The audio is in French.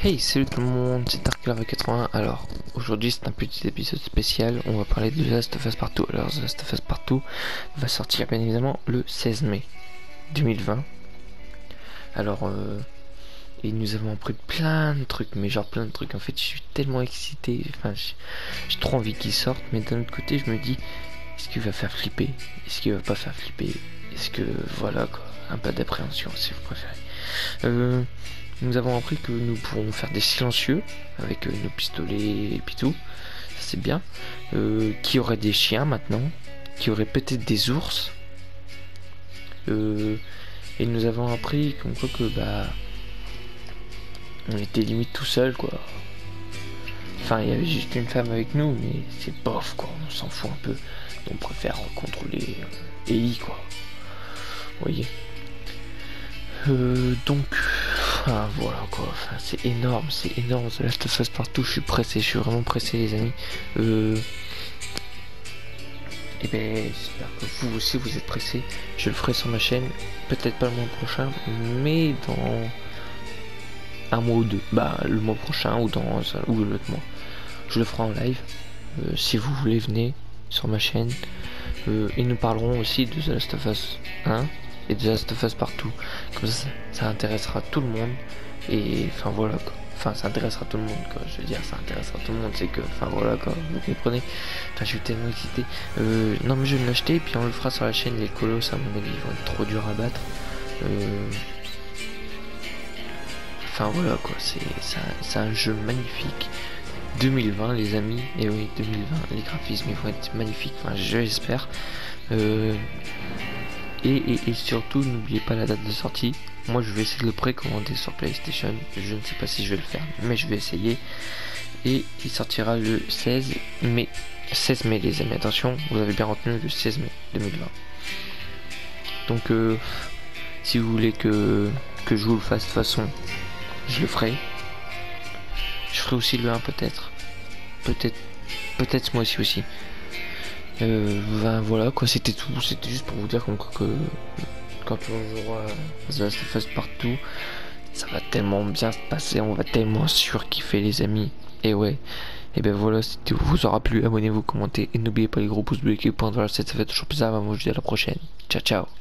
Hey, salut tout le monde, c'est Darkler80. Alors, aujourd'hui c'est un petit épisode spécial, on va parler de The Last of Us Part 2. Alors, The Last of Us Part 2 va sortir bien évidemment le 16 mai 2020. Alors, et nous avons appris plein de trucs, mais genre plein de trucs. En fait, je suis tellement excité, enfin, j'ai trop envie qu'il sorte, mais d'un autre côté, je me dis, est-ce qu'il va faire flipper? Est-ce qu'il va pas faire flipper? Est-ce que, voilà quoi, un peu d'appréhension si vous préférez. Nous avons appris que nous pourrons faire des silencieux avec nos pistolets et puis tout. Ça c'est bien. Qu'il y aurait des chiens maintenant. Qu'il y aurait peut-être des ours. Et nous avons appris comme quoi que on était limite tout seul quoi. Enfin il y avait juste une femme avec nous mais c'est bof quoi. On s'en fout un peu. On préfère contrôler Ellie quoi. Vous voyez. Donc voilà quoi, enfin, c'est énorme, The Last of Us partout, je suis vraiment pressé les amis. Et ben j'espère que vous aussi vous êtes pressés. Je le ferai sur ma chaîne, peut-être pas le mois prochain, mais dans un mois ou deux. Bah le mois prochain ou l'autre mois. Je le ferai en live. Si vous voulez venez sur ma chaîne. Et nous parlerons aussi de The Last of Us 1 et de The Last of Us partout. Comme ça intéressera tout le monde. Et enfin voilà quoi. Enfin ça intéressera tout le monde quoi. Je veux dire ça intéressera tout le monde. C'est que enfin voilà quoi. Vous comprenez. Enfin je suis tellement excité. Non mais je vais me l'acheter et puis on le fera sur la chaîne. Les colosses à mon avis ils vont être trop durs à battre. Enfin voilà quoi. C'est un jeu magnifique. 2020 les amis. Et oui 2020 les graphismes ils vont être magnifiques. Enfin j'espère. Et surtout n'oubliez pas la date de sortie. Moi je vais essayer de le précommander sur PlayStation. Je ne sais pas si je vais le faire, mais je vais essayer. Et il sortira le 16 mai. 16 mai les amis, attention, vous avez bien retenu le 16 mai 2020. Donc si vous voulez que je vous le fasse de toute façon, je le ferai. Je ferai aussi le 1 peut-être. Peut-être moi aussi. Voilà quoi, c'était tout. C'était juste pour vous dire comme quoi que quand on jouera The Last of Us partout, ça va tellement bien se passer, on va tellement surkiffer les amis. Et ouais, et ben voilà, si vous aura plu, abonnez-vous, commentez et n'oubliez pas les gros pouces bleus qui pointent vers cette ça fait toujours plaisir. Moi je vous dis à la prochaine. Ciao ciao.